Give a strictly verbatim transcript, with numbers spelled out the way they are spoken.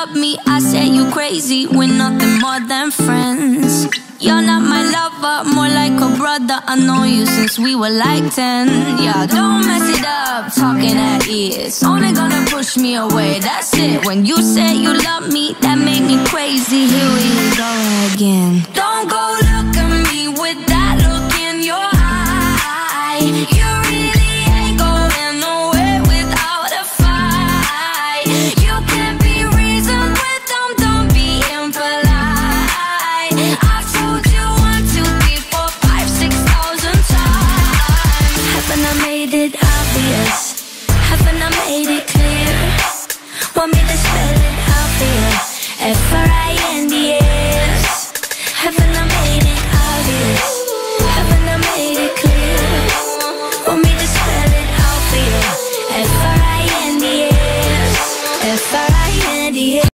love me, I say you crazy. We're nothing more than friends. You're not my lover, more like a brother. I know you since we were like ten. Yeah, don't mess it up, talking at ears. Only gonna push me away, that's it. When you say you love me, that made me crazy. Here we go again. Don't go look at me with that look in your eye. You really ain't going nowhere without a fight. You can't be reasoned with them, don't be impolite. I've told you one, two, three, four, five, six thousand times. Haven't I made it obvious? Haven't I made it clear? Want me to spell it out for you? F R I N D S. Haven't I made it obvious? Haven't I made it clear? Want me to spell it out for you? F R I N D S. F R I N D S.